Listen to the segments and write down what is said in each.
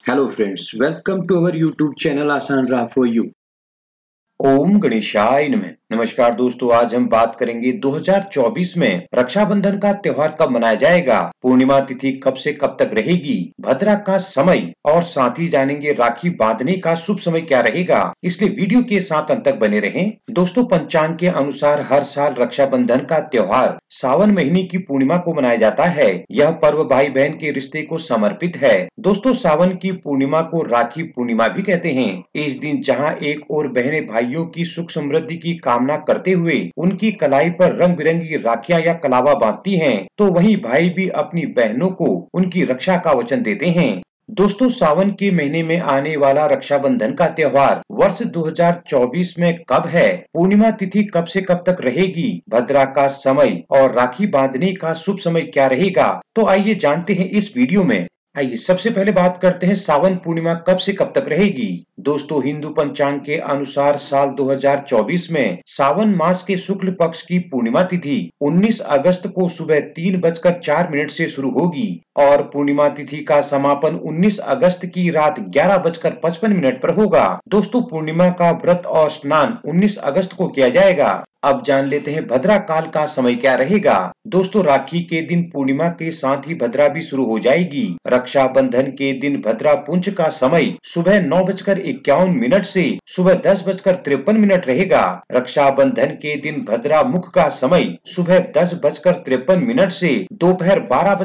Hello friends, welcome to our YouTube channel Asan Ra for you. ओम गणेशाय नमः। नमस्कार दोस्तों, आज हम बात करेंगे 2024 में रक्षाबंधन का त्योहार कब मनाया जाएगा, पूर्णिमा तिथि कब से कब तक रहेगी, भद्रा का समय और साथ ही जानेंगे राखी बांधने का शुभ समय क्या रहेगा। इसलिए वीडियो के साथ अंत तक बने रहें। दोस्तों, पंचांग के अनुसार हर साल रक्षाबंधन का त्योहार सावन महीने की पूर्णिमा को मनाया जाता है। यह पर्व भाई बहन के रिश्ते को समर्पित है। दोस्तों, सावन की पूर्णिमा को राखी पूर्णिमा भी कहते हैं। इस दिन जहाँ एक और बहनें भाइयों की सुख समृद्धि की कामना करते हुए उनकी कलाई पर रंग बिरंगी राखियां या कलावा बांधती हैं, तो वहीं भाई भी अपनी बहनों को उनकी रक्षा का वचन देते हैं। दोस्तों, सावन के महीने में आने वाला रक्षाबंधन का त्योहार वर्ष 2024 में कब है, पूर्णिमा तिथि कब से कब तक रहेगी, भद्रा का समय और राखी बांधने का शुभ समय क्या रहेगा, तो आइए जानते हैं इस वीडियो में। आइए सबसे पहले बात करते हैं सावन पूर्णिमा कब से कब तक रहेगी। दोस्तों, हिंदू पंचांग के अनुसार साल 2024 में सावन मास के शुक्ल पक्ष की पूर्णिमा तिथि 19 अगस्त को सुबह 3:04 से शुरू होगी और पूर्णिमा तिथि का समापन 19 अगस्त की रात 11:55 पर होगा। दोस्तों, पूर्णिमा का व्रत और स्नान 19 अगस्त को किया जाएगा। अब जान लेते हैं भद्रा काल का समय क्या रहेगा। दोस्तों, राखी के दिन पूर्णिमा के साथ ही भद्रा भी शुरू हो जाएगी। रक्षाबंधन के दिन भद्रा पुंज का समय सुबह 9:51 से सुबह 10:53 रहेगा। रक्षाबंधन के दिन भद्रा मुख का समय सुबह 10:53 से दोपहर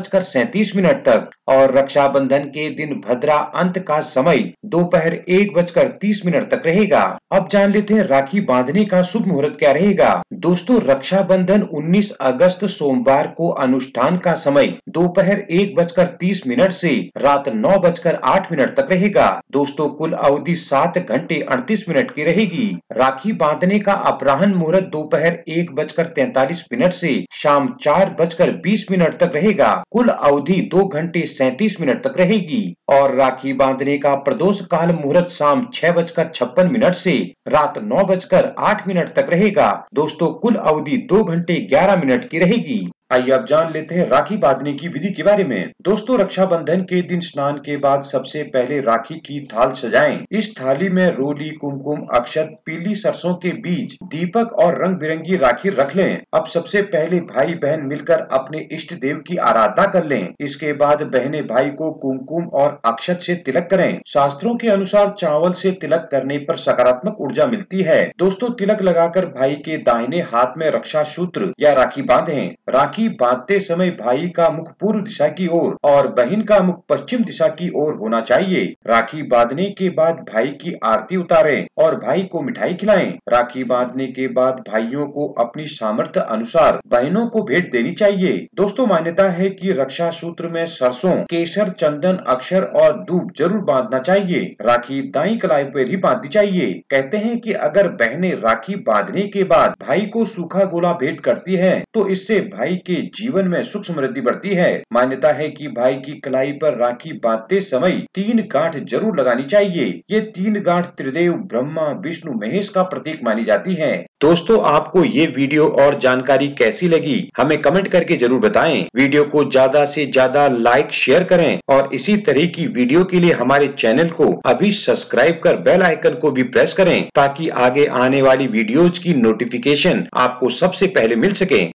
12:37 तक और रक्षाबंधन के दिन भद्रा अंत का समय दोपहर 1:30 तक रहेगा। अब जान लेते हैं राखी बांधने का शुभ मुहूर्त क्या रहेगा। दोस्तों, रक्षाबंधन 19 अगस्त सोमवार को अनुष्ठान का समय दोपहर 1:30 से रात 9:08 तक रहेगा। दोस्तों, कुल अवधि 7 घंटे 38 मिनट की रहेगी। राखी बांधने का अपराह्न मुहूर्त दोपहर 1:43 से शाम 4:20 तक रहेगा। कुल अवधि 2 घंटे 37 मिनट तक रहेगी और राखी बांधने का प्रदोष काल मुहूर्त शाम 6:56 से रात 9:08 तक रहेगा। दोस्तों, कुल अवधि 2 घंटे 11 मिनट की रहेगी। आइए अब जान लेते हैं राखी बांधने की विधि के बारे में। दोस्तों, रक्षाबंधन के दिन स्नान के बाद सबसे पहले राखी की थाल सजाएं। इस थाली में रोली, कुमकुम, अक्षत, पीली सरसों के बीज, दीपक और रंग बिरंगी राखी रख लें। अब सबसे पहले भाई बहन मिलकर अपने इष्ट देव की आराधना कर लें। इसके बाद बहनें भाई को कुमकुम और अक्षत से तिलक करें। शास्त्रों के अनुसार चावल से तिलक करने पर सकारात्मक ऊर्जा मिलती है। दोस्तों, तिलक लगाकर भाई के दाहिने हाथ में रक्षा सूत्र या राखी बांधें। राखी बांधते समय भाई का मुख पूर्व दिशा की ओर और बहन का मुख पश्चिम दिशा की ओर होना चाहिए। राखी बांधने के बाद भाई की आरती उतारें और भाई को मिठाई खिलाएं। राखी बांधने के बाद भाइयों को अपनी सामर्थ्य अनुसार बहनों को भेंट देनी चाहिए। दोस्तों, मान्यता है कि रक्षा सूत्र में सरसों, केसर, चंदन, अक्षर और दूब जरूर बांधना चाहिए। राखी दाई कलाई पर ही बांधनी चाहिए। कहते हैं कि अगर बहनें राखी बांधने के बाद भाई को सूखा गोला भेंट करती है तो इससे भाई के जीवन में सुख समृद्धि बढ़ती है। मान्यता है कि भाई की कलाई पर राखी बांधते समय 3 गांठ जरूर लगानी चाहिए। ये 3 गांठ त्रिदेव ब्रह्मा, विष्णु, महेश का प्रतीक मानी जाती है। दोस्तों, आपको ये वीडियो और जानकारी कैसी लगी हमें कमेंट करके जरूर बताएं। वीडियो को ज्यादा से ज्यादा लाइक शेयर करें और इसी तरह की वीडियो के लिए हमारे चैनल को अभी सब्सक्राइब कर बेल आइकन को भी प्रेस करें ताकि आगे आने वाली वीडियोज की नोटिफिकेशन आपको सबसे पहले मिल सके।